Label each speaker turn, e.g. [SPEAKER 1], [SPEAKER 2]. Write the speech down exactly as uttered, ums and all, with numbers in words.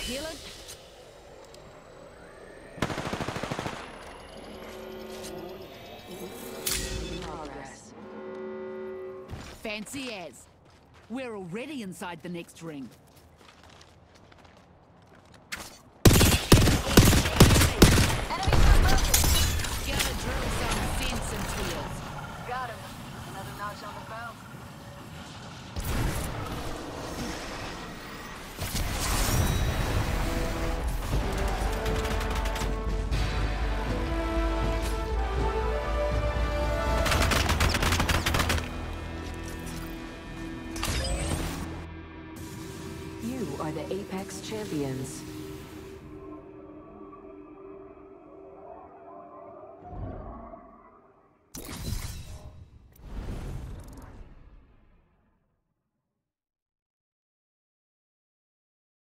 [SPEAKER 1] Feel it?
[SPEAKER 2] Progress.
[SPEAKER 1] Fancy as. We're already inside the next ring. Gotta drill some sense into it.
[SPEAKER 2] Got him. Another notch on the belt.
[SPEAKER 3] You are the Apex Champions.